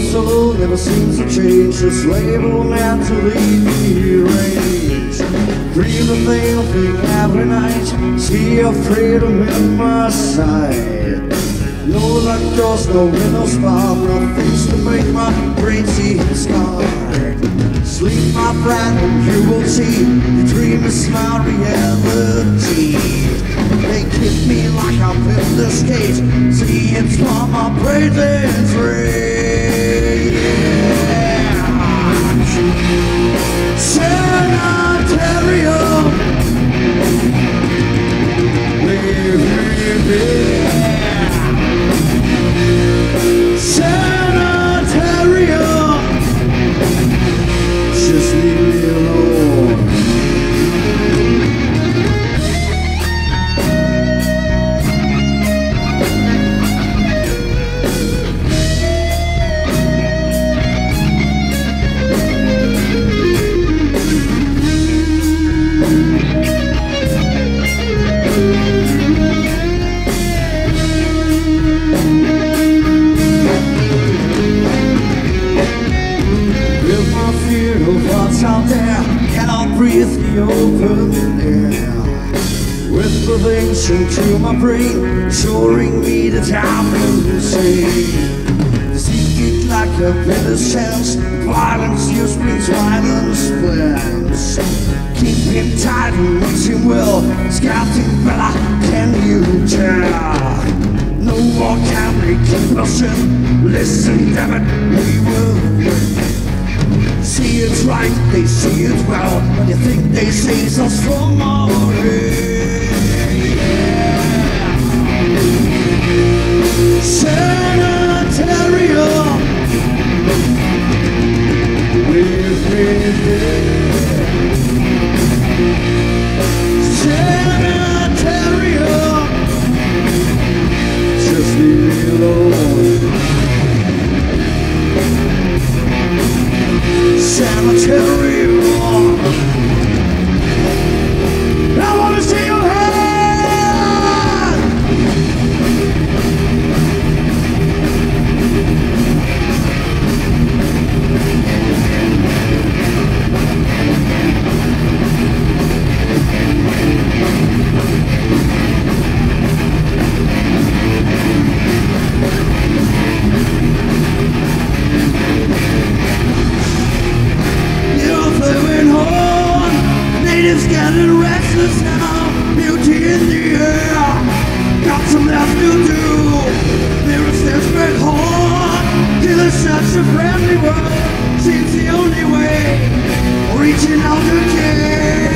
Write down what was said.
soul never seems to change. Just label mentally range. Dream the same thing every night. See your freedom in my sight. No luck doors, no windows barred, no things to make my brain see scarred. Sleep, my friend, and you will see the dream is my reality. They keep me like I'm in this cage. See, it's for my brain that's free. Yeah. Sanitarium. Live, live, live. Sanitarium. Just leave me alone. What's out there, cannot breathe the open air. Whisper things into my brain, assuring me that I'm insane. Seek it like a better sense. Violence just brings violence plans. Keep him tight and watch him well. Scouting fella, can you tell? No more can we keep us in. Listen, damn it, we will win. See it's right, they see it well, but you think they see us from our head. Sanitarium. Leave me there. Sanitarium. Just leave me alone. Sanitarium. I wanna see your hand. Natives getting restless now, beauty in the air. Got some left to do. There is this big horn. Till it's such a friendly world. Seems the only way. Reaching out to care.